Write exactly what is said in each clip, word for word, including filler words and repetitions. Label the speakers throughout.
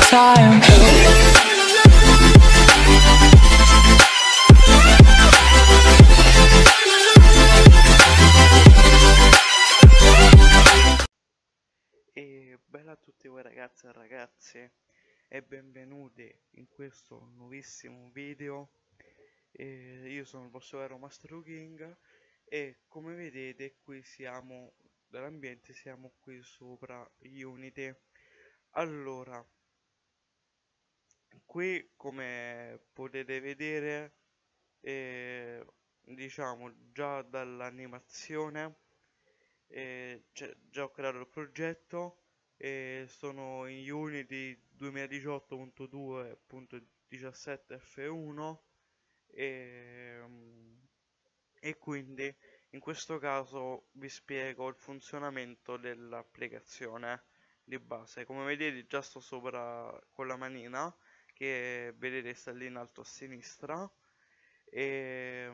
Speaker 1: time.
Speaker 2: E bella a tutti voi ragazzi e ragazze e benvenuti in questo nuovissimo video. E io sono il vostro vero Master King e come vedete qui siamo dall'ambiente, siamo qui sopra Unity. Allora, qui come potete vedere, eh, diciamo già dall'animazione, eh, cioè, già ho creato il progetto e sono in Unity duemiladiciotto punto due punto diciassette F uno e, e quindi in questo caso vi spiego il funzionamento dell'applicazione di base. Come vedete già sto sopra con la manina che vedete sta lì in alto a sinistra e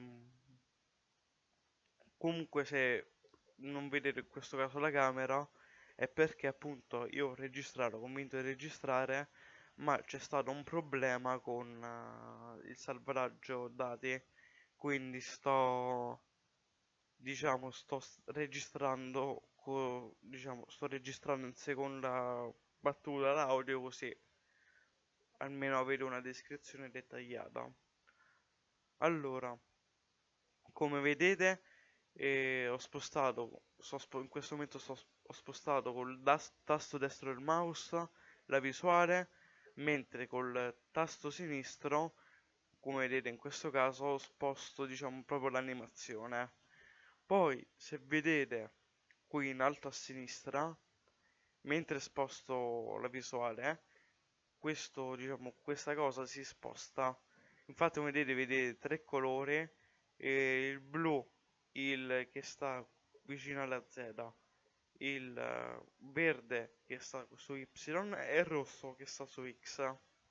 Speaker 2: comunque se non vedete in questo caso la camera è perché appunto io ho registrato, convinto di registrare, ma c'è stato un problema con uh, il salvataggio dati, quindi sto diciamo sto registrando co diciamo sto registrando in seconda battuta l'audio, così almeno avere una descrizione dettagliata. Allora, come vedete, e ho spostato sto spo in questo momento sto, ho spostato col tasto destro del mouse la visuale, mentre col tasto sinistro, come vedete in questo caso, sposto diciamo proprio l'animazione. Poi se vedete qui in alto a sinistra, mentre sposto la visuale, questo diciamo questa cosa si sposta. Infatti come vedete vedete tre colori, e il blu, il che sta vicino alla Z, il eh, verde che sta su Y e il rosso che sta su X.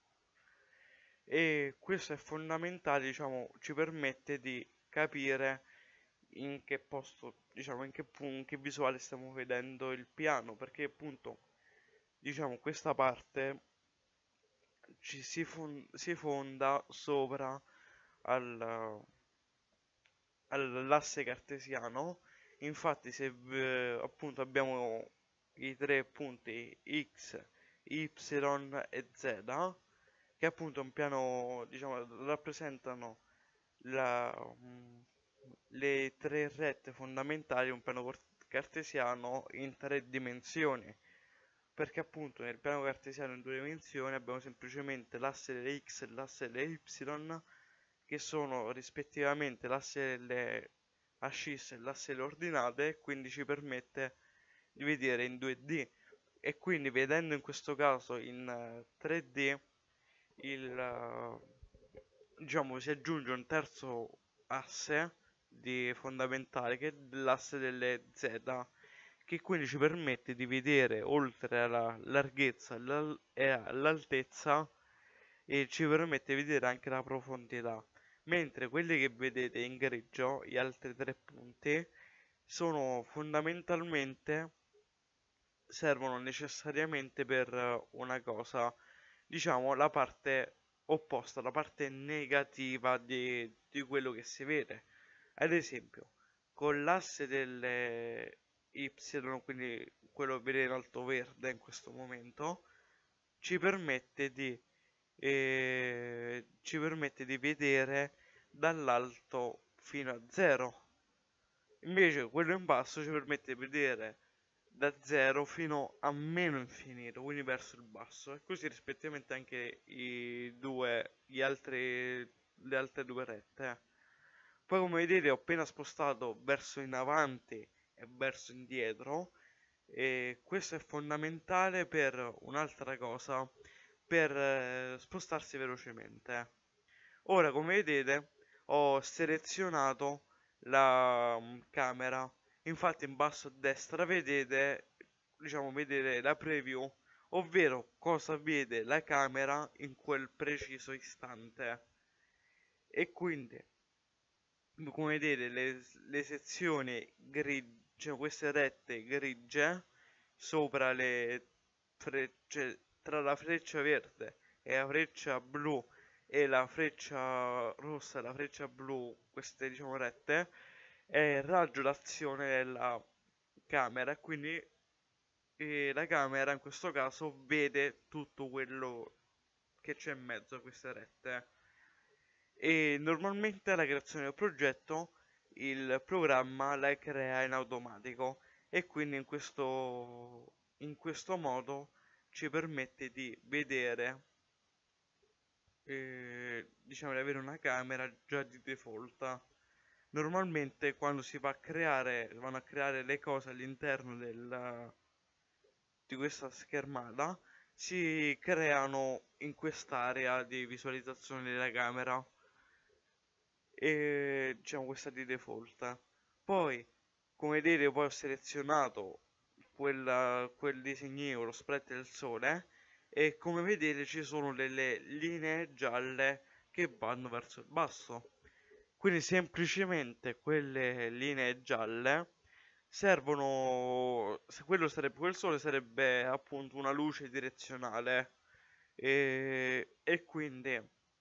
Speaker 2: E questo è fondamentale, diciamo, ci permette di capire in che posto, diciamo, in che, in che visuale stiamo vedendo il piano, perché appunto, diciamo, questa parte ci si, fon si fonda sopra al all'asse cartesiano. Infatti se eh, appunto abbiamo i tre punti X, Y e Z, che appunto un piano, diciamo, rappresentano la, mm, le tre rette fondamentali di un piano cartesiano in tre dimensioni, perché appunto nel piano cartesiano in due dimensioni abbiamo semplicemente l'asse delle X e l'asse delle Y, che sono rispettivamente l'asse delle ascisse e l'asse delle ordinate, quindi ci permette di vedere in due D, e quindi vedendo in questo caso in uh, tre D il uh, diciamo si aggiunge un terzo asse di fondamentale, che è l'asse delle Z, che quindi ci permette di vedere oltre alla larghezza e all'altezza, e ci permette di vedere anche la profondità. Mentre quelli che vedete in grigio, gli altri tre punti, sono fondamentalmente, servono necessariamente per una cosa, diciamo la parte opposta, la parte negativa di, di quello che si vede. Ad esempio, con l'asse delle Y, quindi quello che vedete in alto verde in questo momento, ci permette di e ci permette di vedere dall'alto fino a zero. Invece quello in basso ci permette di vedere da zero fino a meno infinito, quindi verso il basso, e così rispettivamente anche i due, gli altri, le altre due rette. Poi come vedete ho appena spostato verso in avanti e verso indietro, e questo è fondamentale per un'altra cosa, per eh, spostarsi velocemente. Ora come vedete ho selezionato la um, camera, infatti in basso a destra vedete, diciamo vedete la preview, ovvero cosa vede la camera in quel preciso istante. E quindi come vedete le, le sezioni grigie, queste rette grigie sopra le tre, cioè, tra la freccia verde e la freccia blu e la freccia rossa e la freccia blu, queste diciamo rette, è il raggio d'azione della camera, quindi eh, la camera in questo caso vede tutto quello che c'è in mezzo a queste rette. E normalmente la creazione del progetto il programma la crea in automatico e quindi in questo, in questo modo ci permette di vedere, eh, diciamo di avere una camera già di default. Normalmente quando si va a creare, vanno a creare le cose all'interno del, di questa schermata, si creano in quest'area di visualizzazione della camera e diciamo questa di default. Poi, come vedete, poi ho selezionato quella, quel disegnino, lo sprite del sole, e come vedete ci sono delle linee gialle che vanno verso il basso. Quindi semplicemente quelle linee gialle servono, se quello sarebbe, quel sole sarebbe appunto una luce direzionale e, e quindi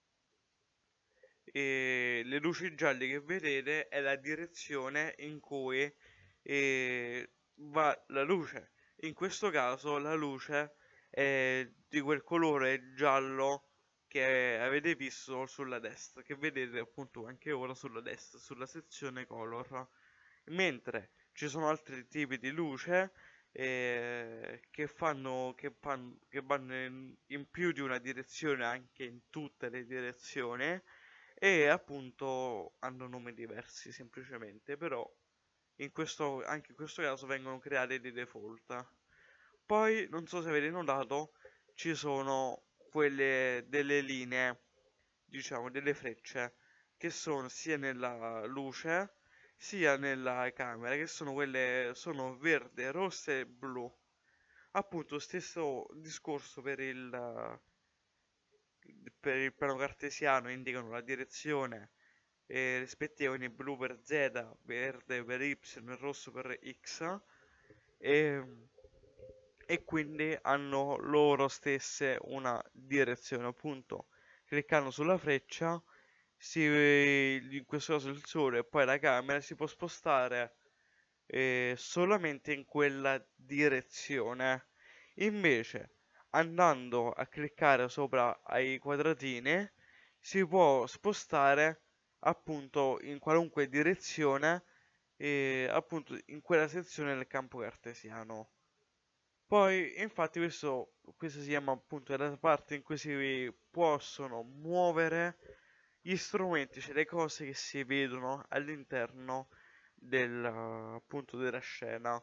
Speaker 2: e le luci gialle che vedete è la direzione in cui eh, va la luce. In questo caso la luce è di quel colore giallo che avete visto sulla destra, che vedete appunto anche ora sulla destra, sulla sezione color. Mentre ci sono altri tipi di luce eh, che fanno, che, fan- che vanno in, in più di una direzione, anche in tutte le direzioni e appunto hanno nomi diversi semplicemente, però in questo, anche in questo caso vengono creati di default. Poi non so se avete notato, ci sono quelle delle linee, diciamo delle frecce, che sono sia nella luce sia nella camera, che sono quelle, sono verde, rosse e blu. Appunto, stesso discorso per il, per il piano cartesiano, indicano la direzione eh, rispettiva, quindi blu per Z, verde per Y e rosso per X, e, e quindi hanno loro stesse una direzione. Appunto, cliccando sulla freccia, si, in questo caso il sole e poi la camera si può spostare eh, solamente in quella direzione. Invece, andando a cliccare sopra ai quadratini, si può spostare appunto in qualunque direzione e appunto in quella sezione del campo cartesiano. Poi, infatti, questo, questo si chiama appunto la parte in cui si possono muovere gli strumenti, cioè le cose che si vedono all'interno del, appunto della scena.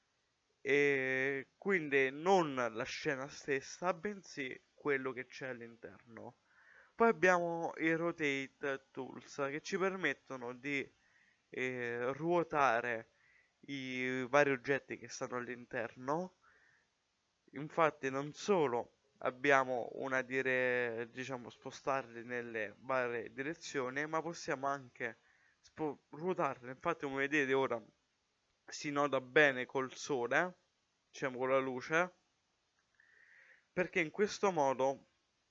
Speaker 2: E quindi non la scena stessa, bensì quello che c'è all'interno. Poi abbiamo i rotate tools che ci permettono di eh, ruotare i vari oggetti che stanno all'interno. Infatti non solo abbiamo una dire, diciamo, spostarli nelle varie direzioni, ma possiamo anche spo- ruotarli. Infatti, come vedete ora si nota bene col sole, diciamo con la luce, perché in questo modo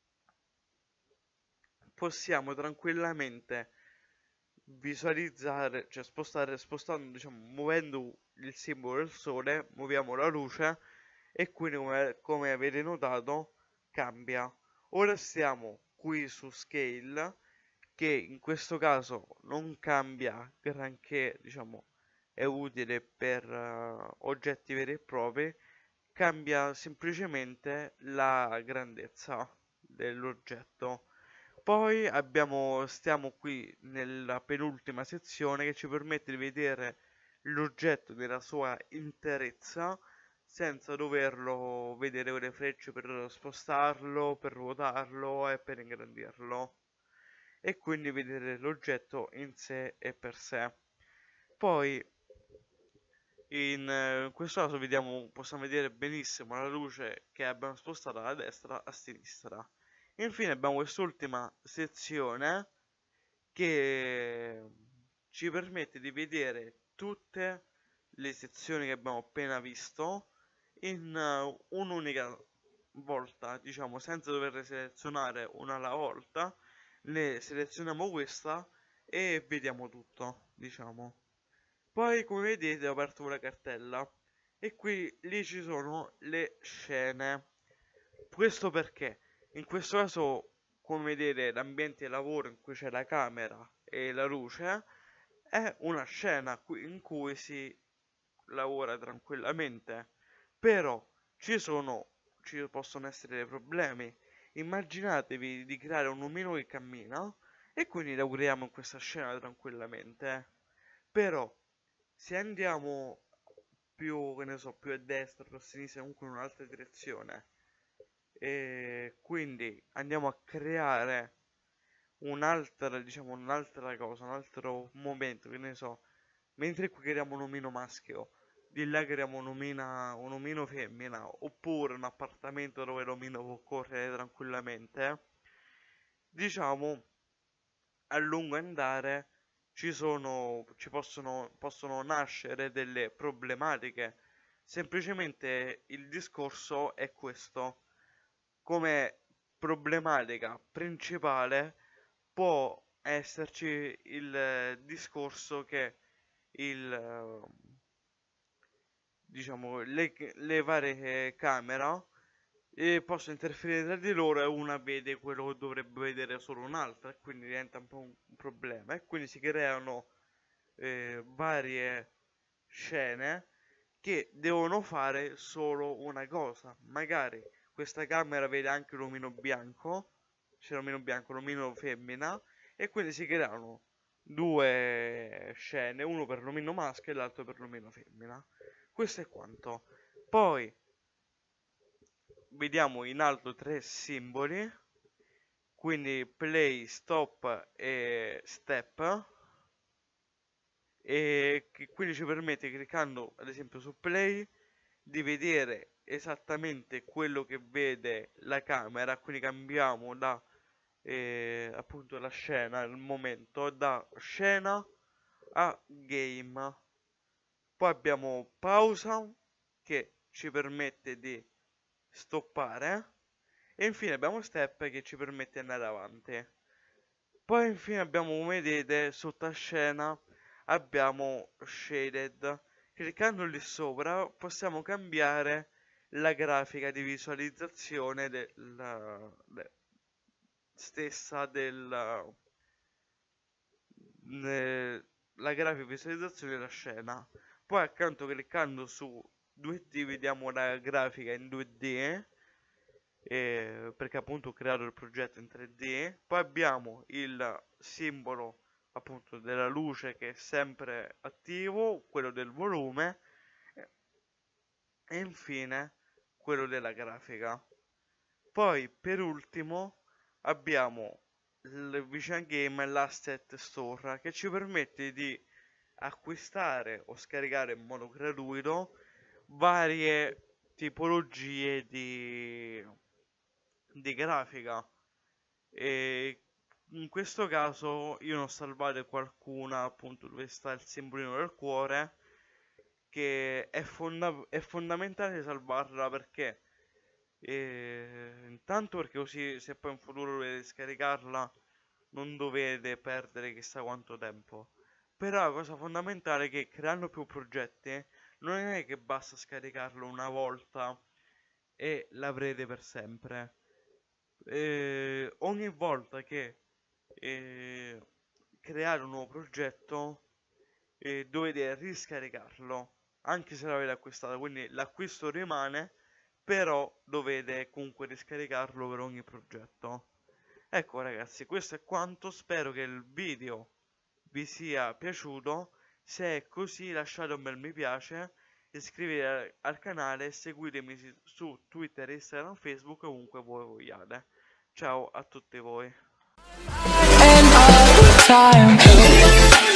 Speaker 2: possiamo tranquillamente visualizzare, cioè spostare, spostando, diciamo, muovendo il simbolo del sole, muoviamo la luce e quindi come, come avete notato cambia. Ora stiamo qui su scale che in questo caso non cambia granché, diciamo è utile per uh, oggetti veri e propri, cambia semplicemente la grandezza dell'oggetto. Poi abbiamo, stiamo qui nella penultima sezione che ci permette di vedere l'oggetto nella sua interezza senza doverlo vedere con le frecce per spostarlo, per ruotarlo e per ingrandirlo e quindi vedere l'oggetto in sé e per sé. Poi in eh, questo caso vediamo, possiamo vedere benissimo la luce che abbiamo spostato da destra a sinistra. Infine abbiamo quest'ultima sezione che ci permette di vedere tutte le sezioni che abbiamo appena visto in uh, un'unica volta, diciamo, senza dover selezionare una alla volta, ne selezioniamo questa e vediamo tutto, diciamo. Poi, come vedete, ho aperto una cartella e qui lì ci sono le scene. Questo perché in questo caso, come vedete, l'ambiente di lavoro in cui c'è la camera e la luce è una scena in cui si lavora tranquillamente. Però ci sono, ci possono essere dei problemi. Immaginatevi di creare un omino che cammina e quindi lavoriamo in questa scena tranquillamente. Però se andiamo più, che ne so, più a destra, più a sinistra, comunque in un'altra direzione, e quindi andiamo a creare un'altra, diciamo, un'altra cosa, un altro momento, che ne so, mentre qui creiamo un omino maschio, di là creiamo un omino, un omino femmina, oppure un appartamento dove l'omino può correre tranquillamente, diciamo, a lungo andare ci sono, ci possono, possono nascere delle problematiche. Semplicemente il discorso è questo. Come problematica principale può esserci il eh, discorso che il eh, diciamo le, le varie camere e possono interferire tra di loro e una vede quello che dovrebbe vedere solo un'altra e quindi diventa un po' un problema e quindi si creano eh, varie scene che devono fare solo una cosa. Magari questa camera vede anche l'omino bianco, c'è l'omino bianco, l'omino femmina, e quindi si creano due scene, uno per l'omino maschio e l'altro per l'omino femmina. Questo è quanto. Poi vediamo in alto tre simboli, quindi play, stop e step, e che quindi ci permette, cliccando ad esempio su play, di vedere esattamente quello che vede la camera, quindi cambiamo da eh, appunto la scena, il momento, da scena a game. Poi abbiamo pausa che ci permette di stoppare e infine abbiamo step che ci permette di andare avanti. Poi infine abbiamo, come vedete, sotto a scena abbiamo shaded. Cliccando lì sopra possiamo cambiare la grafica di visualizzazione della, de, stessa del de, la grafica di visualizzazione della scena. Poi accanto, cliccando su due D, vediamo la grafica in due D, eh, perché appunto ho creato il progetto in tre D. Poi abbiamo il simbolo appunto della luce che è sempre attivo, quello del volume e infine quello della grafica. Poi per ultimo abbiamo il Vision Game e l'Asset Store che ci permette di acquistare o scaricare in modo gratuito varie tipologie di, di grafica. E in questo caso io ne ho salvate qualcuna appunto dove sta il simbolino del cuore, che è, fonda- è fondamentale salvarla perché eh, intanto perché così se poi in futuro dovete scaricarla non dovete perdere chissà quanto tempo. Però la cosa fondamentale è che creando più progetti non è che basta scaricarlo una volta e l'avrete per sempre. Eh, ogni volta che eh, creare un nuovo progetto eh, dovete riscaricarlo anche se l'avete acquistato, quindi l'acquisto rimane, però dovete comunque riscaricarlo per ogni progetto. Ecco ragazzi, questo è quanto, spero che il video vi sia piaciuto. Se è così lasciate un bel mi piace, iscrivetevi al canale e seguitemi su Twitter, Instagram, Facebook, ovunque voi vogliate. Ciao a tutti voi.